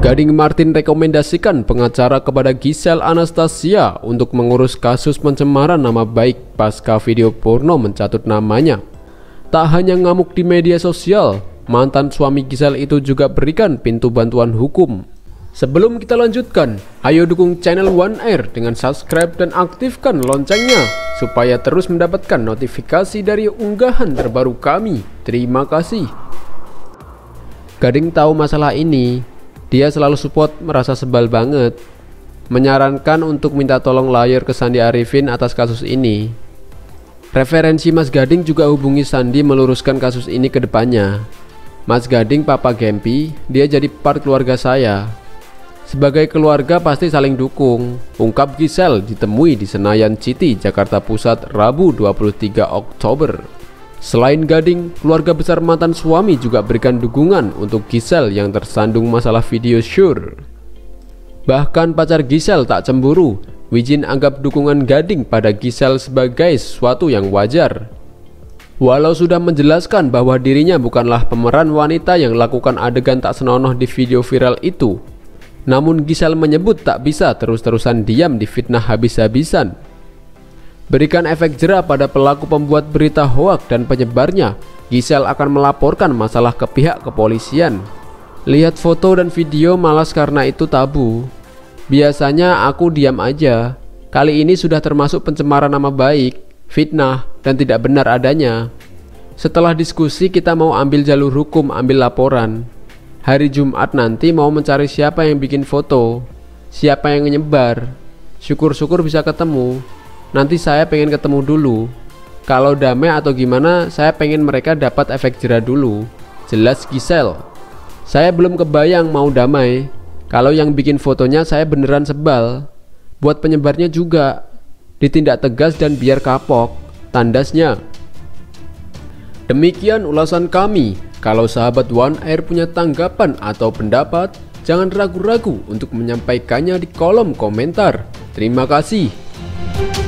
Gading Martin rekomendasikan pengacara kepada Giselle Anastasia untuk mengurus kasus pencemaran nama baik pasca video porno mencatut namanya. Tak hanya ngamuk di media sosial, mantan suami Giselle itu juga berikan pintu bantuan hukum. Sebelum kita lanjutkan, ayo dukung channel One Air dengan subscribe dan aktifkan loncengnya supaya terus mendapatkan notifikasi dari unggahan terbaru kami. Terima kasih. Gading tahu masalah ini. Dia selalu support, merasa sebal banget. Menyarankan untuk minta tolong lawyer ke Sandi Arifin atas kasus ini. Referensi Mas Gading juga hubungi Sandi meluruskan kasus ini ke depannya. Mas Gading Papa Gempi, dia jadi part keluarga saya. Sebagai keluarga pasti saling dukung, ungkap Giselle ditemui di Senayan City, Jakarta Pusat, Rabu 23 Oktober. Selain Gading, keluarga besar mantan suami juga berikan dukungan untuk Giselle yang tersandung masalah video syur. Bahkan pacar Giselle tak cemburu. Wijin anggap dukungan Gading pada Giselle sebagai sesuatu yang wajar. Walau sudah menjelaskan bahwa dirinya bukanlah pemeran wanita yang lakukan adegan tak senonoh di video viral itu, namun Giselle menyebut tak bisa terus-terusan diam di fitnah habis-habisan. Berikan efek jera pada pelaku pembuat berita hoak dan penyebarnya. Giselle akan melaporkan masalah ke pihak kepolisian. Lihat foto dan video malas karena itu tabu. Biasanya aku diam aja. Kali ini sudah termasuk pencemaran nama baik, fitnah, dan tidak benar adanya. Setelah diskusi kita mau ambil jalur hukum, ambil laporan. Hari Jumat nanti mau mencari siapa yang bikin foto, siapa yang nyebar. Syukur-syukur bisa ketemu. Nanti saya pengen ketemu dulu. Kalau damai atau gimana, saya pengen mereka dapat efek jera dulu, jelas Giselle. Saya belum kebayang mau damai. Kalau yang bikin fotonya saya beneran sebal. Buat penyebarnya juga, ditindak tegas dan biar kapok, tandasnya. Demikian ulasan kami. Kalau sahabat One Air punya tanggapan atau pendapat, jangan ragu-ragu untuk menyampaikannya di kolom komentar. Terima kasih.